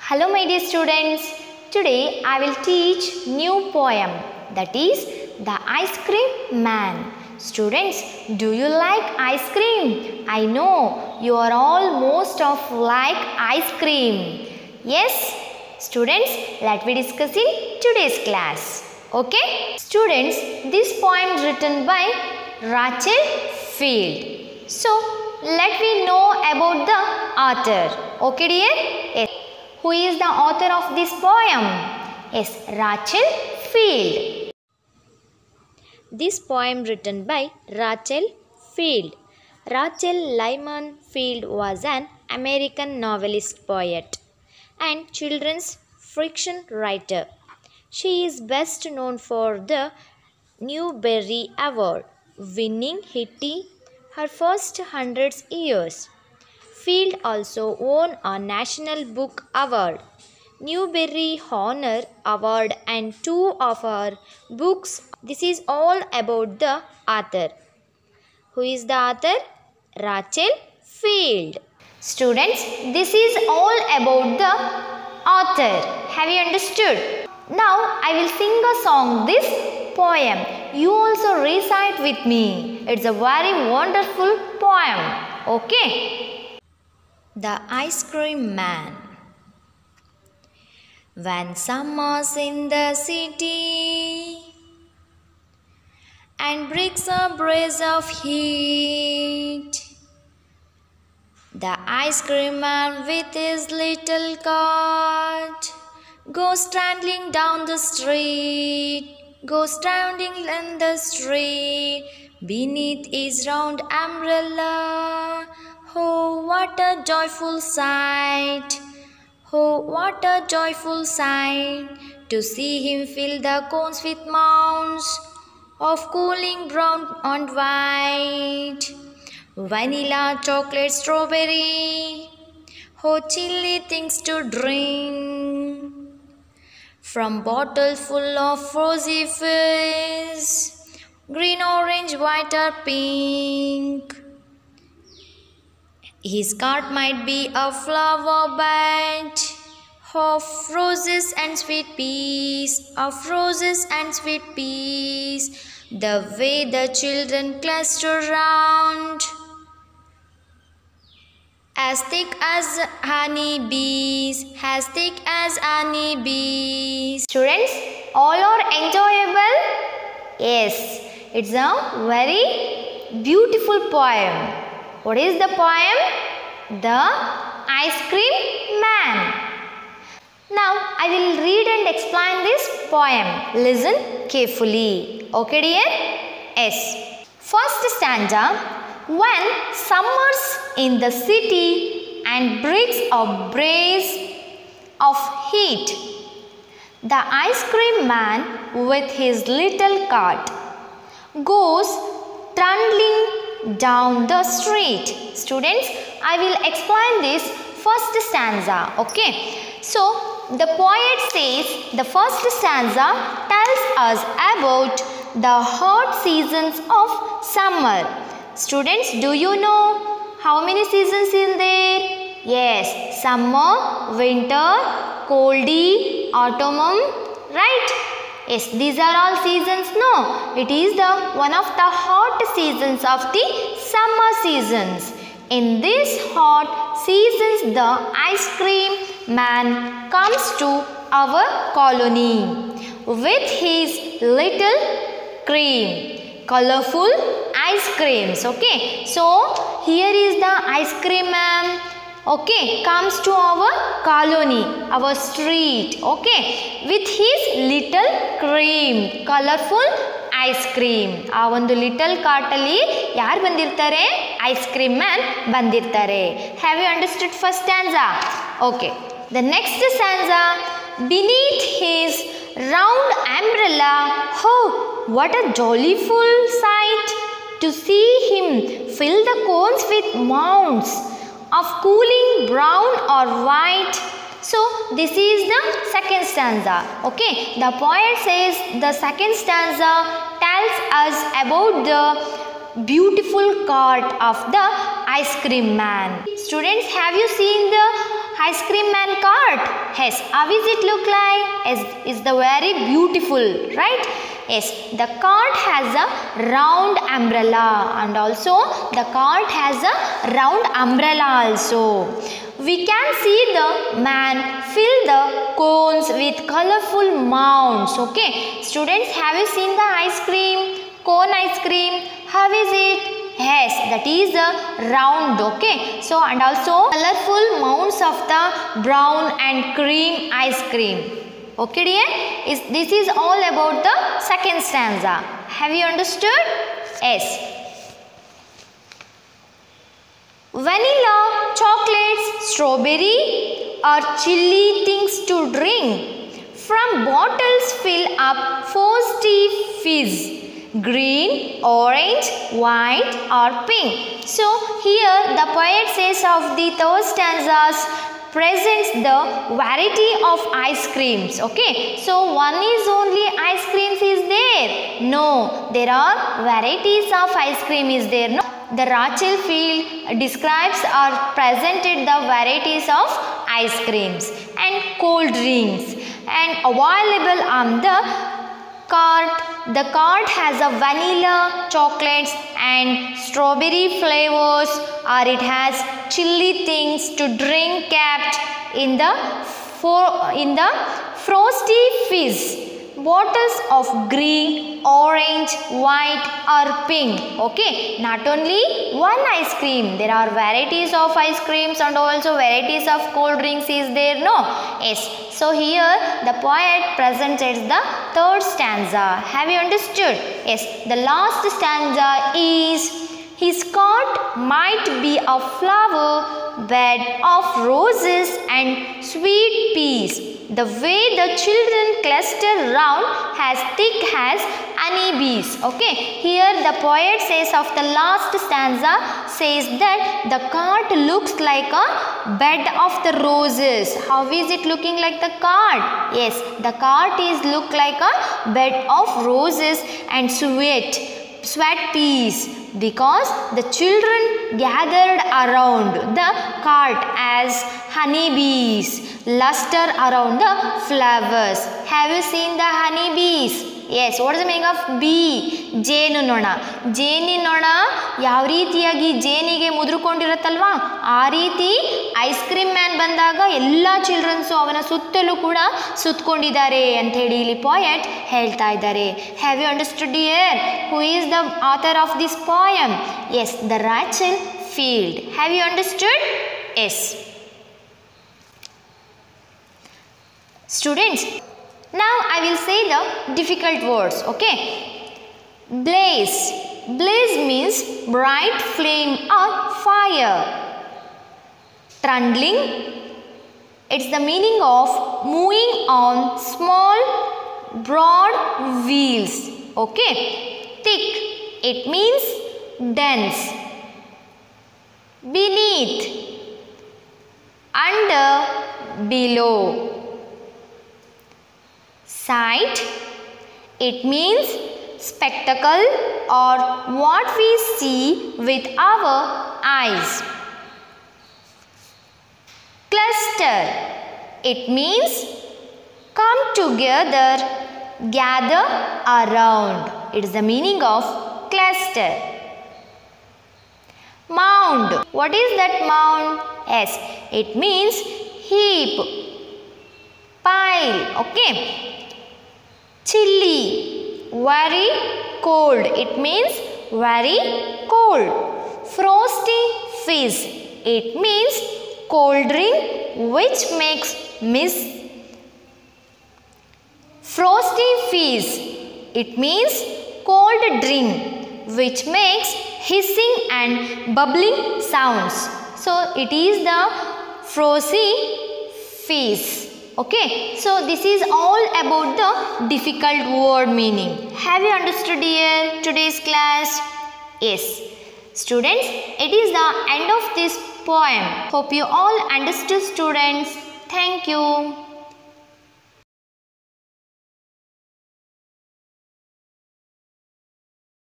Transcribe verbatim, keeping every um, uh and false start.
Hello my dear students, today I will teach new poem, that is The Ice Cream Man. Students, do you like ice cream? I know you are all most of like ice cream. Yes, students, let me discuss in today's class. Okay? Students, this poem is written by Rachel Field. So, let me know about the author. Okay dear? Yes. Who is the author of this poem? Yes, Rachel Field. This poem written by Rachel Field. Rachel Lyman Field was an American novelist, poet, and children's fiction writer. She is best known for the Newbery Award, winning hitting her first hundred years. Field also won a National Book Award, Newbery Honor Award, and two of her books. This is all about the author. Who is the author? Rachel Field. Students, this is all about the author. Have you understood? Now I will sing a song, this poem. You also recite with me. It's a very wonderful poem. Okay? The Ice Cream Man. When summer's in the city and brings a breeze of heat, the ice cream man with his little cart goes trundling down the street, goes trundling in the street beneath his round umbrella. Oh, what a joyful sight! Oh, what a joyful sight to see him fill the cones with mounds of cooling brown and white, vanilla, chocolate, strawberry, oh, chilly things to drink from bottles full of frozy fizz, green, orange, white or pink. His cart might be a flower bed of roses and sweet peas, of roses and sweet peas. The way the children cluster round, as thick as honey bees, as thick as honey bees. Students, all are enjoyable? Yes, it's a very beautiful poem. What is the poem? The Ice Cream Man. Now I will read and explain this poem. Listen carefully. Okay dear? Yes. First stanza. When summer's in the city and brings a breeze of heat, the ice cream man with his little cart goes trundling down the street. Students, I will explain this first stanza. Okay. So, the poet says the first stanza tells us about the hot seasons of summer. Students, do you know how many seasons in there? Yes, summer, winter, coldy, autumn, right? Yes, these are all seasons. No, it is the one of the hot seasons of the summer seasons. In these hot seasons, the ice cream man comes to our colony with his little cream, colorful ice creams. Okay, so here is the ice cream man. Okay, comes to our colony, our street. Okay, with his little cream, colorful ice cream. ಆ ಒಂದು little cart ಅಲ್ಲಿ ಯಾರು ಬಂದಿರ್ತಾರೆ? Ice cream man ಬಂದಿರ್ತಾರೆ. Have you understood first stanza? Okay. The next stanza. Beneath his round umbrella, oh, what a joyful sight to see him fill the cones with mounds of cooling brown or white. So, this is the second stanza. Okay, the poet says the second stanza tells us about the beautiful cart of the ice cream man. Students, have you seen the ice cream man cart? Yes. How is it look like? Yes, it's the very beautiful, right? Yes, the cart has a round umbrella, and also the cart has a round umbrella also. We can see the man fill the cones with colorful mounds. Okay, students, have you seen the ice cream? Cone ice cream. How is it? Yes, that is a round. Okay, so and also colorful mounds of the brown and cream ice cream. Okay dear, is this is all about the second stanza. Have you understood? Yes. Vanilla, chocolates, strawberry are chilly things to drink. From bottles fill up frosty fizz. Green, orange, white or pink. So here the poet says of the third stanzas presents the variety of ice creams. Okay, so one is only ice creams is there? No, there are varieties of ice cream is there. No, the Rachel field describes or presented the varieties of ice creams and cold drinks and available on the cart. The cart has a vanilla, chocolates and strawberry flavors, or it has chilly things to drink kept in the for in the frosty fizz. Bottles of green, orange, white or pink. Okay, not only one ice cream, there are varieties of ice creams and also varieties of cold drinks is there. No, yes. So here the poet presented the third stanza. Have you understood? Yes, the last stanza is, his cart might be a flower bed of roses and sweet peas. The way the children cluster round as thick as honeybees. Okay, here the poet says of the last stanza says that the cart looks like a bed of the roses. How is it looking like the cart? Yes, the cart is look like a bed of roses and sweet sweat peas, because the children gathered around the cart as honeybees luster around the flowers. Have you seen the honeybees? Yes, what is the meaning of bee? ಜೇನು ನೊಣ. ಜೇನಿನ ನೊಣ ಯಾವ ರೀತಿಯಾಗಿ ಜೇನಿಗೆ ಮುದುರುಕೊಂಡಿರುತ್ತಲ್ವಾ, ಆ ರೀತಿ ice cream man ಬಂದಾಗ ಎಲ್ಲ ಚಿಲ್ಡ್ರನ್ಸು ಅವನ ಸುತ್ತಲೂ ಕೂಡ ಸುತ್ತಕೊಂಡಿದ್ದಾರೆ ಅಂತ ಹೇಳಿ ಇಲ್ಲಿ ಪೋಯೆಟ್ ಹೇಳ್ತಾ ಇದ್ದಾರೆ. Have you understood dear? Who is the author of this poem? Yes, the Rachel Field. Have you understood? Yes. Students, now I will say the difficult words. Okay, blaze. Blaze means bright flame or fire. Trundling, it's the meaning of moving on small broad wheels. Okay, thick, it means dense. Beneath, under, below. Sight, it means spectacle or what we see with our eyes. Cluster, it means come together, gather around. It is the meaning of cluster. Mound, what is that mound? Yes, it means heap, pile. Okay. Chilly, very cold, it means very cold. Frosty fizz, it means cold drink which makes mist. Frosty fizz, it means cold drink which makes hissing and bubbling sounds. So it is the frosty fizz. Okay, so this is all about the difficult word meaning. Have you understood here today's class? Yes. Students, it is the end of this poem. Hope you all understood, students. Thank you.